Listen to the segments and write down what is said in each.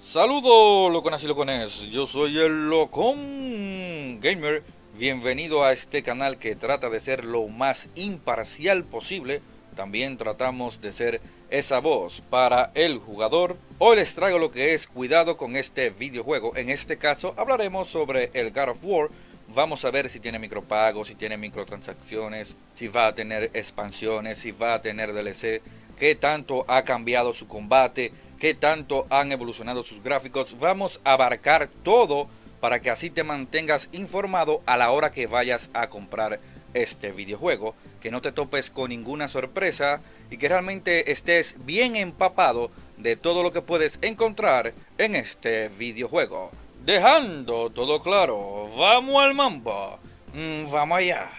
Saludos loconas y locones, yo soy el Locón Gamer. Bienvenido a este canal que trata de ser lo más imparcial posible. También tratamos de ser esa voz para el jugador. Hoy les traigo lo que es cuidado con este videojuego. En este caso hablaremos sobre el God of War. Vamos a ver si tiene micropagos, si tiene microtransacciones, si va a tener expansiones, si va a tener DLC, qué tanto ha cambiado su combate, qué tanto han evolucionado sus gráficos. Vamos a abarcar todo para que así te mantengas informado a la hora que vayas a comprar este videojuego, que no te topes con ninguna sorpresa y que realmente estés bien empapado de todo lo que puedes encontrar en este videojuego. Dejando todo claro, vamos al mambo. Vamos allá.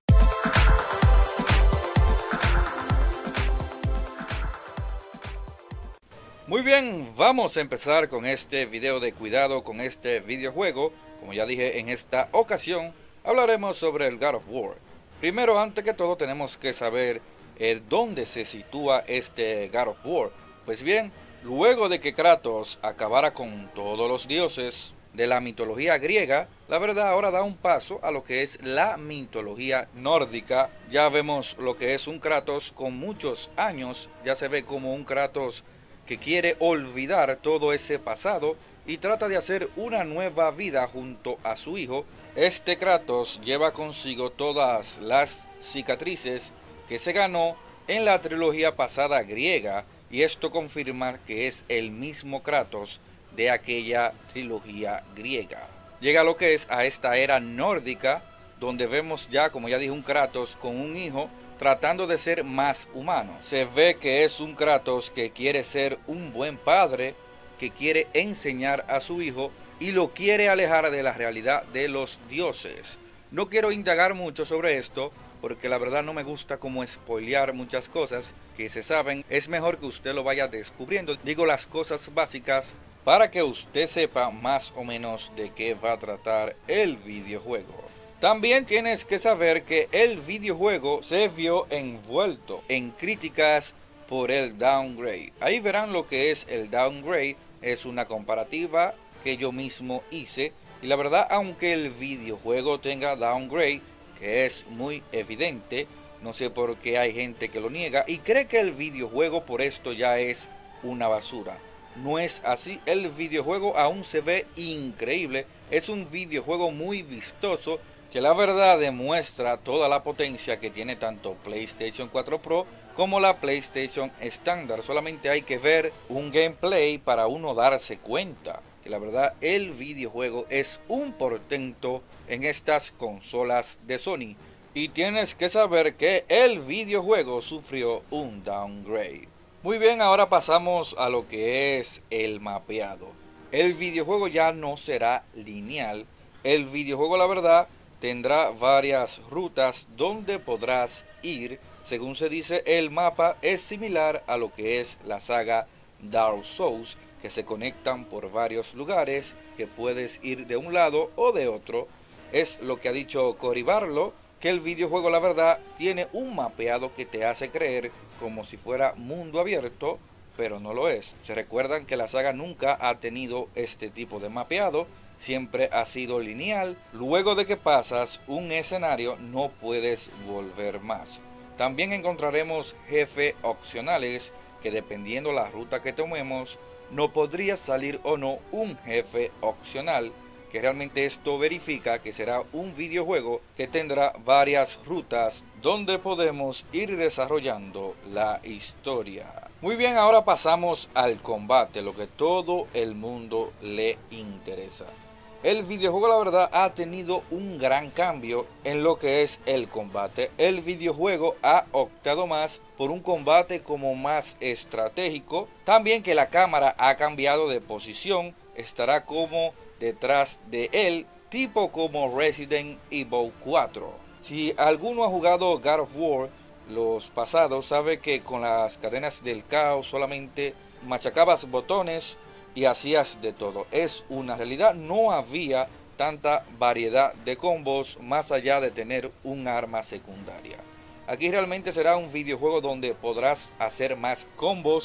Muy bien, vamos a empezar con este video de cuidado con este videojuego. Como ya dije, en esta ocasión hablaremos sobre el God of War. Primero, antes que todo, tenemos que saber dónde se sitúa este God of War. Pues bien, luego de que Kratos acabara con todos los dioses de la mitología griega, la verdad ahora da un paso a lo que es la mitología nórdica. Ya vemos lo que es un Kratos con muchos años, ya se ve como un Kratos que quiere olvidar todo ese pasado y trata de hacer una nueva vida junto a su hijo. Este Kratos lleva consigo todas las cicatrices que se ganó en la trilogía pasada griega, y esto confirma que es el mismo Kratos de aquella trilogía griega. Llega lo que es a esta era nórdica, donde vemos ya, como ya dije, un Kratos con un hijo tratando de ser más humano. Se ve que es un Kratos que quiere ser un buen padre, que quiere enseñar a su hijo y lo quiere alejar de la realidad de los dioses. No quiero indagar mucho sobre esto, porque la verdad no me gusta como spoilear muchas cosas que se saben. Es mejor que usted lo vaya descubriendo. Digo las cosas básicas para que usted sepa más o menos de qué va a tratar el videojuego. También tienes que saber que el videojuego se vio envuelto en críticas por el downgrade. Ahí verán lo que es el downgrade. Es una comparativa que yo mismo hice. Y la verdad, aunque el videojuego tenga downgrade, que es muy evidente, no sé por qué hay gente que lo niega y cree que el videojuego por esto ya es una basura. No es así, el videojuego aún se ve increíble. Es un videojuego muy vistoso, que la verdad demuestra toda la potencia que tiene tanto PlayStation 4 Pro como la PlayStation estándar. Solamente hay que ver un gameplay para uno darse cuenta que la verdad el videojuego es un portento en estas consolas de Sony. Y tienes que saber que el videojuego sufrió un downgrade. Muy bien, ahora pasamos a lo que es el mapeado. El videojuego ya no será lineal. El videojuego, la verdad, tendrá varias rutas donde podrás ir. Según se dice, el mapa es similar a lo que es la saga Dark Souls, que se conectan por varios lugares, que puedes ir de un lado o de otro. Es lo que ha dicho Cory Barlow, que el videojuego, la verdad, tiene un mapeado que te hace creer como si fuera mundo abierto, pero no lo es. Se recuerdan que la saga nunca ha tenido este tipo de mapeado, siempre ha sido lineal. Luego de que pasas un escenario no puedes volver más. También encontraremos jefes opcionales que, dependiendo la ruta que tomemos, no podría salir o no un jefe opcional, que realmente esto verifica que será un videojuego que tendrá varias rutas donde podemos ir desarrollando la historia. Muy bien, ahora pasamos al combate, lo que todo el mundo le interesa. El videojuego, la verdad, ha tenido un gran cambio en lo que es el combate. El videojuego ha optado más por un combate como más estratégico. También que la cámara ha cambiado de posición, estará como detrás de él, tipo como Resident Evil 4. Si alguno ha jugado God of War los pasados, sabe que con las cadenas del caos solamente machacabas botones y hacías de todo. Es una realidad, no había tanta variedad de combos más allá de tener un arma secundaria. Aquí realmente será un videojuego donde podrás hacer más combos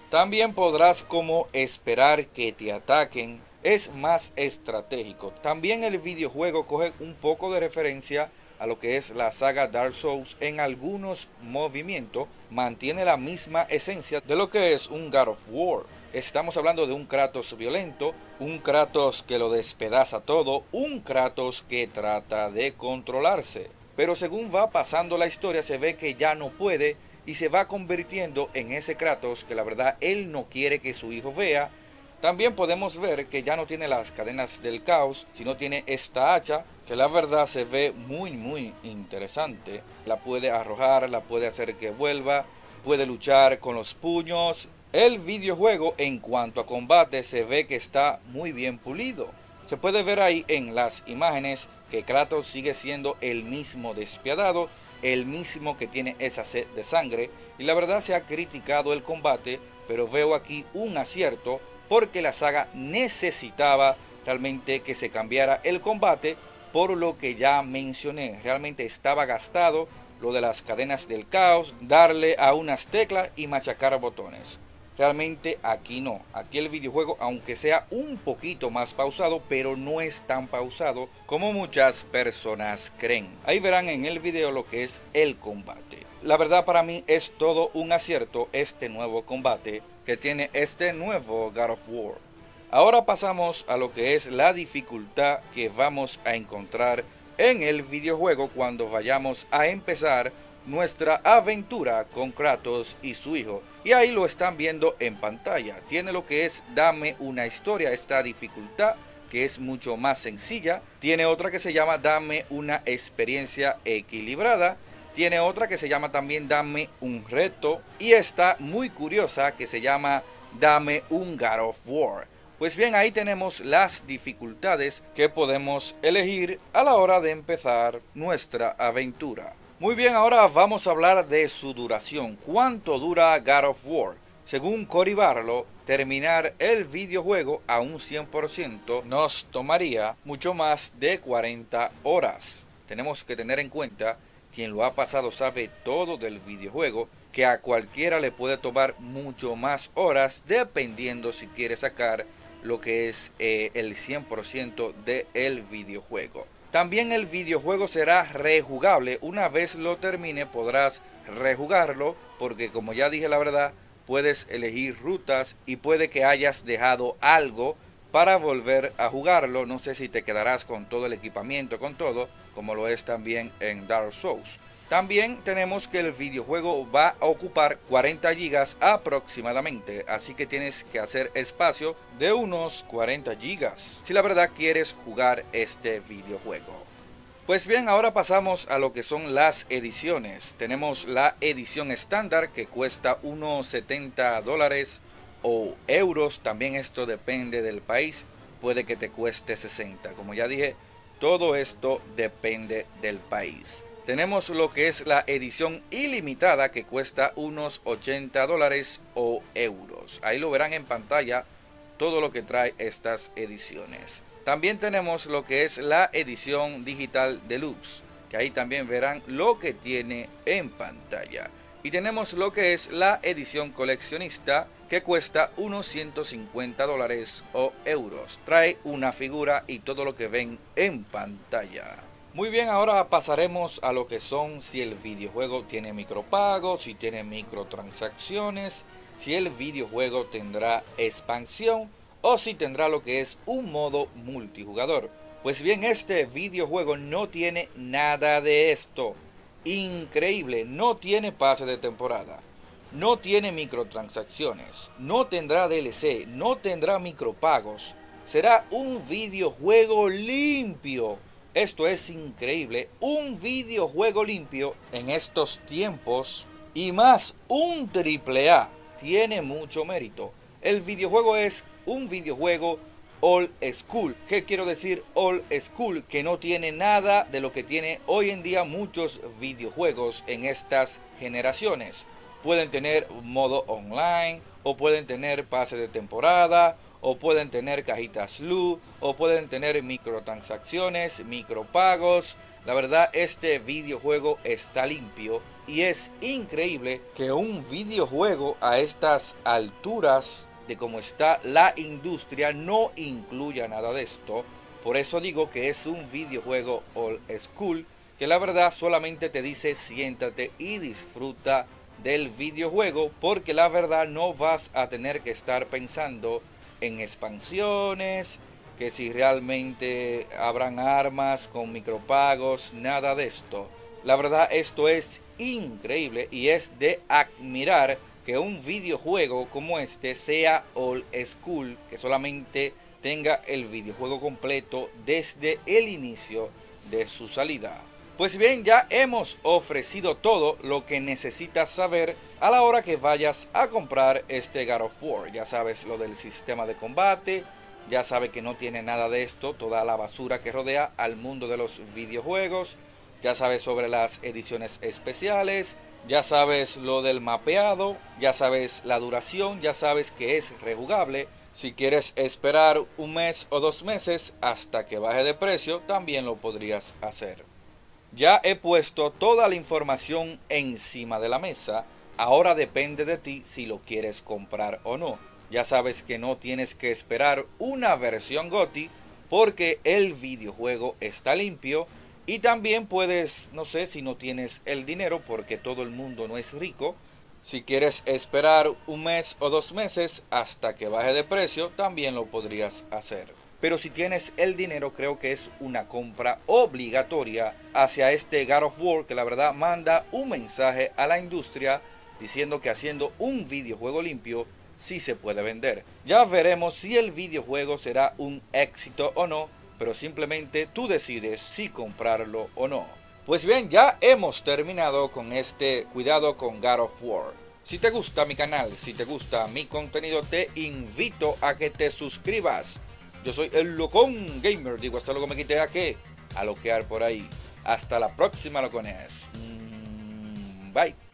También podrás como esperar que te ataquen. Es más estratégico. También el videojuego coge un poco de referencia a lo que es la saga Dark Souls en algunos movimientos. Mantiene la misma esencia de lo que es un God of War. Estamos hablando de un Kratos violento, un Kratos que lo despedaza todo, un Kratos que trata de controlarse. Pero según va pasando la historia se ve que ya no puede y se va convirtiendo en ese Kratos que la verdad él no quiere que su hijo vea. También podemos ver que ya no tiene las cadenas del caos, sino tiene esta hacha, que la verdad se ve muy interesante. La puede arrojar, la puede hacer que vuelva, puede luchar con los puños. El videojuego en cuanto a combate se ve que está muy bien pulido. Se puede ver ahí en las imágenes que Kratos sigue siendo el mismo despiadado, el mismo que tiene esa sed de sangre. Y la verdad se ha criticado el combate, pero veo aquí un acierto, porque la saga necesitaba realmente que se cambiara el combate por lo que ya mencioné. Realmente estaba gastado lo de las cadenas del caos, darle a unas teclas y machacar botones. Realmente aquí no. Aquí el videojuego, aunque sea un poquito más pausado, pero no es tan pausado como muchas personas creen. Ahí verán en el video lo que es el combate. La verdad para mí es todo un acierto este nuevo combate que tiene este nuevo God of War. Ahora pasamos a lo que es la dificultad que vamos a encontrar en el videojuego cuando vayamos a empezar nuestra aventura con Kratos y su hijo. Y ahí lo están viendo en pantalla. Tiene lo que es Dame una historia, esta dificultad que es mucho más sencilla. Tiene otra que se llama Dame una experiencia equilibrada. Tiene otra que se llama también Dame un reto. Y está muy curiosa que se llama Dame un God of War. Pues bien, ahí tenemos las dificultades que podemos elegir a la hora de empezar nuestra aventura. Muy bien, ahora vamos a hablar de su duración. ¿Cuánto dura God of War? Según Cory Barlow, terminar el videojuego a un 100% nos tomaría mucho más de 40 horas. Tenemos que tener en cuenta, quien lo ha pasado sabe todo del videojuego, que a cualquiera le puede tomar mucho más horas dependiendo si quiere sacar lo que es el 100% del videojuego. También el videojuego será rejugable. Una vez lo termine podrás rejugarlo, porque como ya dije la verdad, puedes elegir rutas y puede que hayas dejado algo para volver a jugarlo. No sé si te quedarás con todo el equipamiento, con todo, como lo es también en Dark Souls. También tenemos que el videojuego va a ocupar 40 GB aproximadamente, así que tienes que hacer espacio de unos 40 GB si la verdad quieres jugar este videojuego. Pues bien, ahora pasamos a lo que son las ediciones. Tenemos la edición estándar que cuesta unos 70 dólares o euros, también esto depende del país, puede que te cueste 60. Como ya dije, todo esto depende del país. Tenemos lo que es la edición ilimitada que cuesta unos 80 dólares o euros. Ahí lo verán en pantalla todo lo que trae estas ediciones. También tenemos lo que es la edición digital deluxe, que ahí también verán lo que tiene en pantalla. Y tenemos lo que es la edición coleccionista, que cuesta unos 150 dólares o euros. Trae una figura y todo lo que ven en pantalla. Muy bien, ahora pasaremos a lo que son si el videojuego tiene micropagos, si tiene microtransacciones, si el videojuego tendrá expansión o si tendrá lo que es un modo multijugador. Pues bien, este videojuego no tiene nada de esto. Increíble, no tiene pase de temporada, no tiene microtransacciones, no tendrá DLC, no tendrá micropagos. Será un videojuego limpio. Esto es increíble, un videojuego limpio en estos tiempos y más un AAA. Tiene mucho mérito. El videojuego es un videojuego old school. ¿Qué quiero decir old school? Que no tiene nada de lo que tiene hoy en día muchos videojuegos en estas generaciones. Pueden tener modo online o pueden tener pase de temporada, o pueden tener cajitas loot, o pueden tener microtransacciones, micropagos. La verdad, este videojuego está limpio y es increíble que un videojuego a estas alturas de cómo está la industria no incluya nada de esto. Por eso digo que es un videojuego old school, que la verdad solamente te dice siéntate y disfruta del videojuego, porque la verdad no vas a tener que estar pensando en expansiones, que si realmente habrán armas con micropagos, nada de esto. La verdad esto es increíble y es de admirar que un videojuego como este sea old school, que solamente tenga el videojuego completo desde el inicio de su salida. Pues bien, ya hemos ofrecido todo lo que necesitas saber a la hora que vayas a comprar este God of War. Ya sabes lo del sistema de combate, ya sabes que no tiene nada de esto, toda la basura que rodea al mundo de los videojuegos. Ya sabes sobre las ediciones especiales, ya sabes lo del mapeado, ya sabes la duración, ya sabes que es rejugable. Si quieres esperar un mes o 2 meses hasta que baje de precio, también lo podrías hacer. Ya he puesto toda la información encima de la mesa, ahora depende de ti si lo quieres comprar o no. Ya sabes que no tienes que esperar una versión GOTY porque el videojuego está limpio. Y también puedes, no sé si no tienes el dinero porque todo el mundo no es rico. Si quieres esperar un mes o 2 meses hasta que baje de precio, también lo podrías hacer. Pero si tienes el dinero, creo que es una compra obligatoria hacia este God of War, que la verdad manda un mensaje a la industria diciendo que haciendo un videojuego limpio sí se puede vender. Ya veremos si el videojuego será un éxito o no, pero simplemente tú decides si comprarlo o no. Pues bien, ya hemos terminado con este cuidado con God of War. Si te gusta mi canal, si te gusta mi contenido, te invito a que te suscribas. Yo soy el Locón Gamer, digo hasta luego me quité a qué, a loquear por ahí. Hasta la próxima, locones. Bye.